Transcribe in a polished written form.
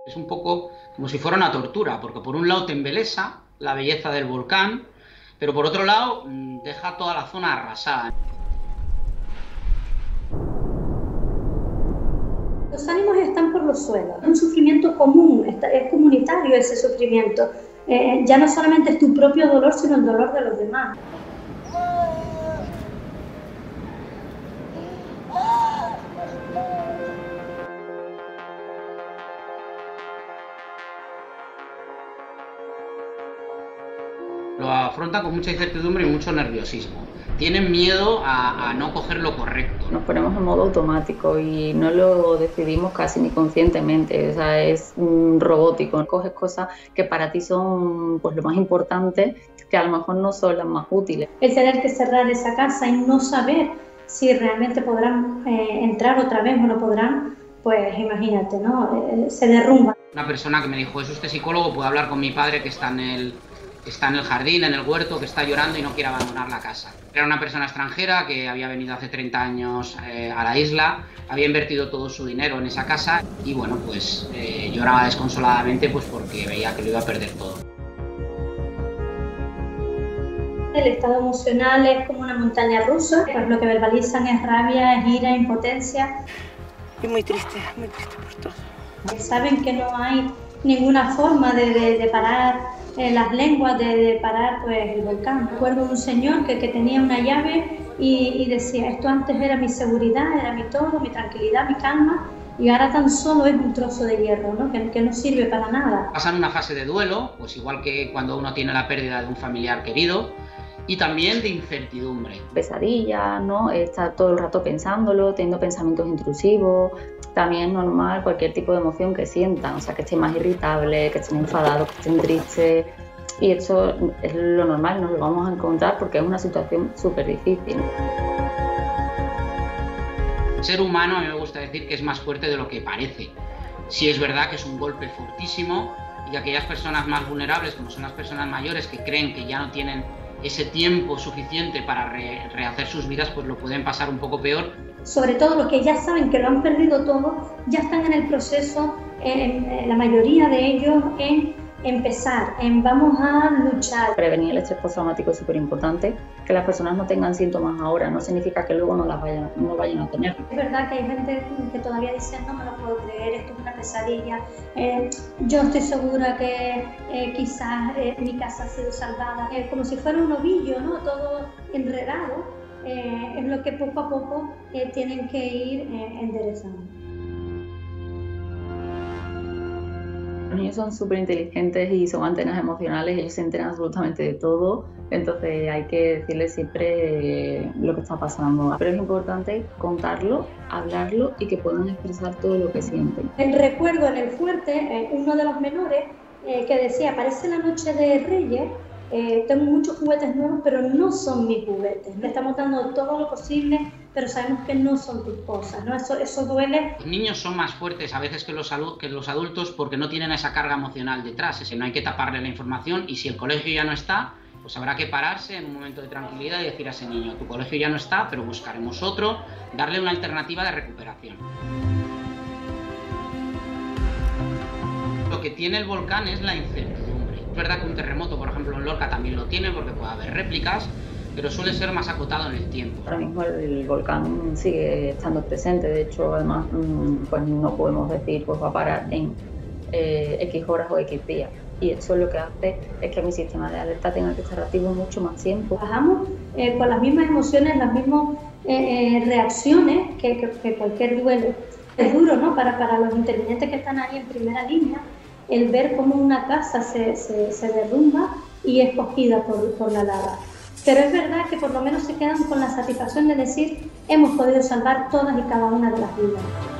Es un poco como si fuera una tortura, porque por un lado te embelesa la belleza del volcán, pero por otro lado deja toda la zona arrasada. Los ánimos están por los suelos, es un sufrimiento común, es comunitario ese sufrimiento. Ya no solamente es tu propio dolor, sino el dolor de los demás. Lo afrontan con mucha incertidumbre y mucho nerviosismo. Tienen miedo a no coger lo correcto. Nos ponemos en modo automático y no lo decidimos casi ni conscientemente, o sea, es robótico. Coges cosas que para ti son pues lo más importante, que a lo mejor no son las más útiles. El tener que cerrar esa casa y no saber si realmente podrán entrar otra vez o no podrán, pues imagínate, ¿no? Se derrumba. Una persona que me dijo, ¿es usted psicólogo? ¿Puedo hablar con mi padre que está en el jardín, en el huerto, que está llorando y no quiere abandonar la casa? Era una persona extranjera que había venido hace 30 años a la isla, había invertido todo su dinero en esa casa y bueno, pues lloraba desconsoladamente pues porque veía que lo iba a perder todo. El estado emocional es como una montaña rusa, pues lo que verbalizan es rabia, es ira, impotencia. Y muy triste por todo. Saben que no hay ninguna forma de parar las lenguas, de parar pues, el volcán. Recuerdo un señor que tenía una llave y decía, esto antes era mi seguridad, era mi todo, mi tranquilidad, mi calma, y ahora tan solo es un trozo de hierro, ¿no? Que no sirve para nada. Pasan una fase de duelo, pues igual que cuando uno tiene la pérdida de un familiar querido, y también de incertidumbre. Pesadillas, ¿no? Estar todo el rato pensándolo, teniendo pensamientos intrusivos. También es normal cualquier tipo de emoción que sientan, o sea, que estén más irritables, que estén enfadados, que estén tristes. Y eso es lo normal, nos lo vamos a encontrar porque es una situación súper difícil. El ser humano, a mí me gusta decir que es más fuerte de lo que parece. Sí es verdad que es un golpe fortísimo y aquellas personas más vulnerables, como son las personas mayores que creen que ya no tienen ese tiempo suficiente para rehacer sus vidas, pues lo pueden pasar un poco peor. Sobre todo los que ya saben que lo han perdido todo, ya están en el proceso, la mayoría de ellos, en empezar, en vamos a luchar. Prevenir el estrés postraumático es súper importante. Que las personas no tengan síntomas ahora no significa que luego no vayan a tener. Es verdad que hay gente que todavía dice, no me lo puedo creer, esto es una pesadilla. Yo estoy segura que quizás mi casa ha sido salvada. Como si fuera un ovillo, ¿no? Todo enredado, es lo que poco a poco tienen que ir enderezando. Los niños son súper inteligentes y son antenas emocionales, ellos se enteran absolutamente de todo, entonces hay que decirles siempre lo que está pasando. Pero es importante contarlo, hablarlo y que puedan expresar todo lo que sienten. Recuerdo en el fuerte, uno de los menores que decía, parece la noche de Reyes, tengo muchos juguetes nuevos, pero no son mis juguetes. Le estamos dando todo lo posible, pero sabemos que no son tus cosas, ¿no? Eso duele. Los niños son más fuertes a veces que los adultos porque no tienen esa carga emocional detrás. Es que no hay que taparle la información y si el colegio ya no está, pues habrá que pararse en un momento de tranquilidad y decir a ese niño, tu colegio ya no está, pero buscaremos otro, darle una alternativa de recuperación. Lo que tiene el volcán es la incertidumbre. Es verdad que un terremoto, por ejemplo, en Lorca también lo tiene porque puede haber réplicas, pero suele ser más acotado en el tiempo. Ahora mismo el volcán sigue estando presente, de hecho, además, pues no podemos decir pues va a parar en X horas o X días. Y eso lo que hace es que mi sistema de alerta tenga que estar activo mucho más tiempo. Trabajamos con las mismas emociones, las mismas reacciones que cualquier duelo. Es duro, ¿no? Para los intervinientes que están ahí en primera línea, el ver cómo una casa se derrumba y es cogida por la lava. Pero es verdad que por lo menos se quedan con la satisfacción de decir hemos podido salvar todas y cada una de las vidas.